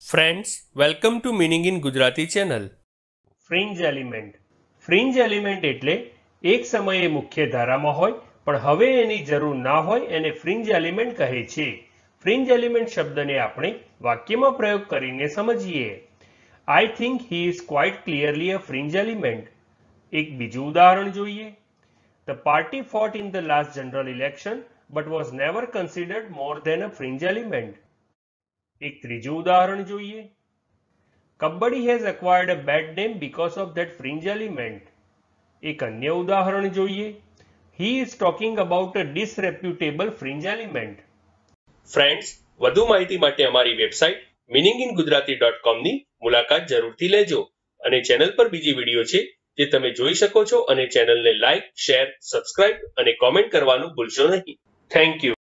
Friends, welcome to Meaning in Gujarati channel. Fringe element. Fringe element એટલે એક સમયે મુખ્ય ધારામાં હોય પણ હવે એની જરૂર ના હોય એને ફ્રિન્જ એલિમેન્ટ કહે છે. ફ્રિન્જ એલિમેન્ટ શબ્દને આપણે વાક્યમાં પ્રયોગ કરીને સમજીએ. I think he is quite clearly a fringe element. એક બીજું ઉદાહરણ જોઈએ. The party fought in the last general election but was never considered more than a fringe element. એક ત્રીજું ઉદાહરણ જોઈએ. Kabaddi has acquired a bad name because of that fringe element. એક અન્ય ઉદાહરણ જોઈએ. He is talking about a disreputable fringe element. Friends, વધુ માહિતી માટે અમારી વેબસાઇટ meaningingujarati.com ની મુલાકાત જરૂરથી લેજો અને ચેનલ પર બીજી વિડીયો છે જે તમે જોઈ શકો છો અને ચેનલને લાઇક, શેર, સબસ્ક્રાઇબ અને કોમેન્ટ કરવાનું ભૂલશો નહીં. Thank you.